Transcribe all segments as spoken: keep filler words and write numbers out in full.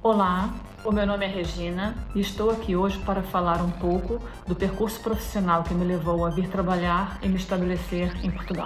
Olá, o meu nome é Regina e estou aqui hoje para falar um pouco do percurso profissional que me levou a vir trabalhar e me estabelecer em Portugal.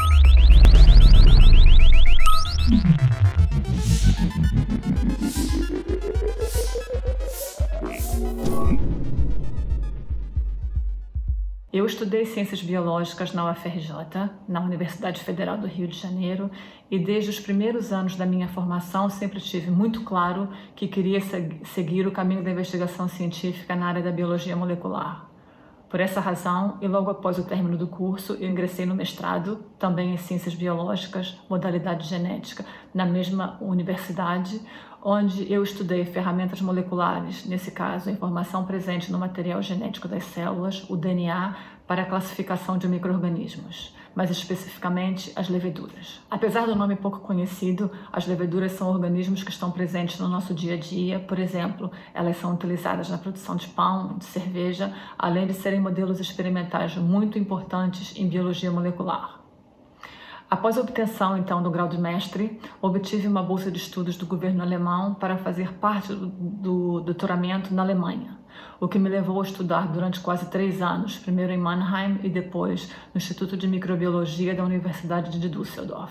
Eu estudei Ciências Biológicas na U F R J, na Universidade Federal do Rio de Janeiro, e desde os primeiros anos da minha formação sempre tive muito claro que queria seguir o caminho da investigação científica na área da biologia molecular. Por essa razão, e logo após o término do curso, eu ingressei no mestrado, também em Ciências Biológicas, modalidade genética, na mesma universidade, onde eu estudei ferramentas moleculares, nesse caso, a informação presente no material genético das células, o D N A, para a classificação de micro-organismos, mais especificamente as leveduras. Apesar do nome pouco conhecido, as leveduras são organismos que estão presentes no nosso dia a dia. Por exemplo, elas são utilizadas na produção de pão, de cerveja, além de serem modelos experimentais muito importantes em biologia molecular. Após a obtenção, então, do grau de mestre, obtive uma bolsa de estudos do governo alemão para fazer parte do, do doutoramento na Alemanha, o que me levou a estudar durante quase três anos, primeiro em Mannheim e depois no Instituto de Microbiologia da Universidade de Düsseldorf,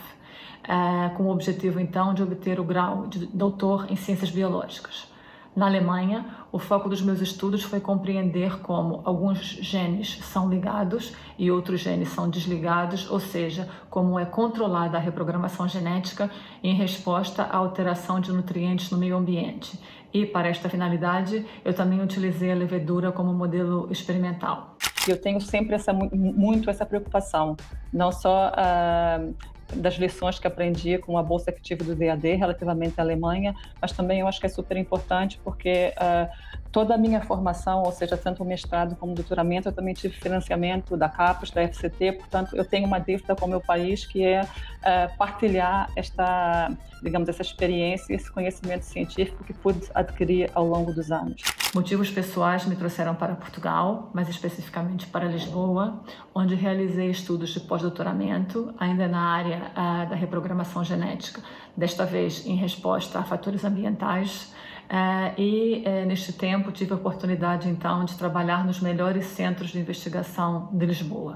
é, com o objetivo, então, de obter o grau de doutor em Ciências Biológicas. Na Alemanha, o foco dos meus estudos foi compreender como alguns genes são ligados e outros genes são desligados, ou seja, como é controlada a reprogramação genética em resposta à alteração de nutrientes no meio ambiente. E, para esta finalidade, eu também utilizei a levedura como modelo experimental. Eu tenho sempre essa, muito essa preocupação, não só uh, das lições que aprendi com a bolsa que tive do D A D relativamente à Alemanha, mas também eu acho que é super importante porque uh, toda a minha formação, ou seja, tanto o mestrado como o doutoramento, eu também tive financiamento da CAPES, da F C T, portanto eu tenho uma dívida com o meu país que é uh, partilhar esta, digamos, essa experiência, esse conhecimento científico que pude adquirir ao longo dos anos. Motivos pessoais me trouxeram para Portugal, mais especificamente para Lisboa, onde realizei estudos de pós-doutoramento, ainda na área uh, da reprogramação genética, desta vez em resposta a fatores ambientais, uh, e uh, neste tempo tive a oportunidade então de trabalhar nos melhores centros de investigação de Lisboa.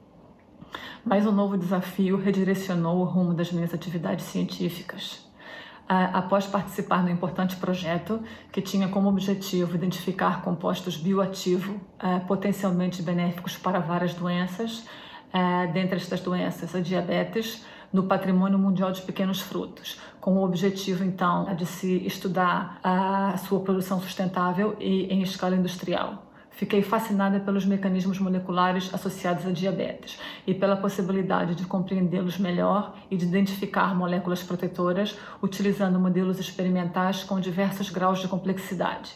Mas um novo desafio redirecionou o rumo das minhas atividades científicas. Uh, após participar no importante projeto que tinha como objetivo identificar compostos bioativos uh, potencialmente benéficos para várias doenças, uh, dentre estas doenças a diabetes, no patrimônio mundial de pequenos frutos, com o objetivo então de se estudar a sua produção sustentável e em escala industrial. Fiquei fascinada pelos mecanismos moleculares associados à diabetes e pela possibilidade de compreendê-los melhor e de identificar moléculas protetoras utilizando modelos experimentais com diversos graus de complexidade,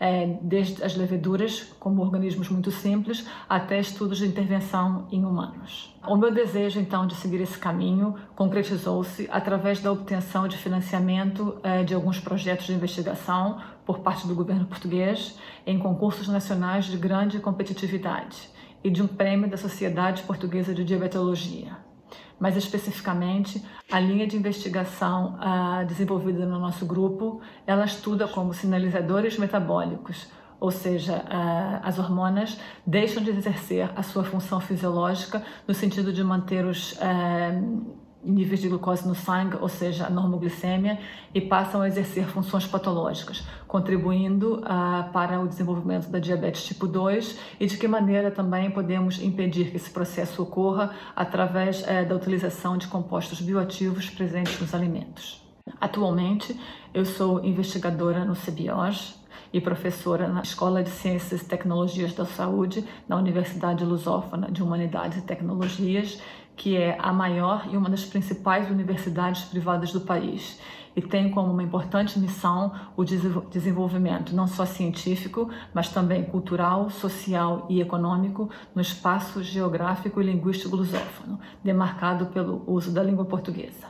desde as leveduras, como organismos muito simples, até estudos de intervenção em humanos. O meu desejo, então, de seguir esse caminho concretizou-se através da obtenção de financiamento de alguns projetos de investigação por parte do governo português em concursos nacionais de grande competitividade e de um prêmio da Sociedade Portuguesa de Diabetologia. Mais especificamente, a linha de investigação uh, desenvolvida no nosso grupo, ela estuda como sinalizadores metabólicos, ou seja, uh, as hormonas deixam de exercer a sua função fisiológica no sentido de manter os uh, níveis de glucose no sangue, ou seja, a normoglicemia, e passam a exercer funções patológicas, contribuindo uh, para o desenvolvimento da diabetes tipo dois e de que maneira também podemos impedir que esse processo ocorra através uh, da utilização de compostos bioativos presentes nos alimentos. Atualmente, eu sou investigadora no CBIOS e professora na Escola de Ciências e Tecnologias da Saúde, na Universidade Lusófona de Humanidades e Tecnologias, que é a maior e uma das principais universidades privadas do país, e tem como uma importante missão o desenvolvimento não só científico, mas também cultural, social e econômico no espaço geográfico e linguístico lusófono, demarcado pelo uso da língua portuguesa.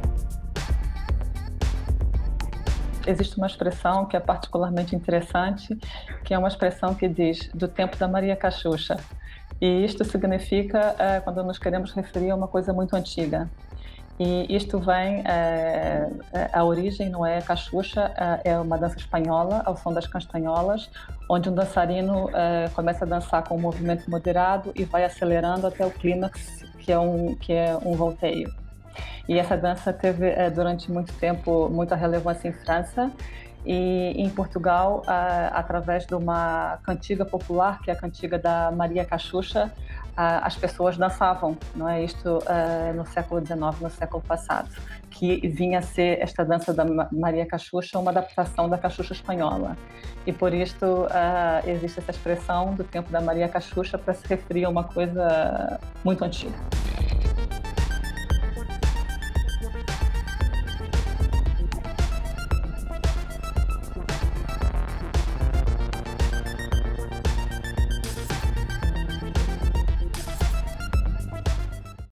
Existe uma expressão que é particularmente interessante, que é uma expressão que diz do tempo da Maria Cachucha. E isto significa é, quando nós queremos referir a uma coisa muito antiga. E isto vem, é, a origem não é cachucha, é uma dança espanhola, ao som das castanholas, onde um dançarino é, começa a dançar com um movimento moderado e vai acelerando até o clímax, que é um, que é um volteio. E essa dança teve, é, durante muito tempo, muita relevância em França e em Portugal, é, através de uma cantiga popular, que é a cantiga da Maria Cachucha, as pessoas dançavam, não é isto, uh, no século dezenove, no século passado, que vinha a ser esta dança da Maria Cachucha, uma adaptação da cachucha espanhola. E por isto uh, existe essa expressão do tempo da Maria Cachucha para se referir a uma coisa muito antiga.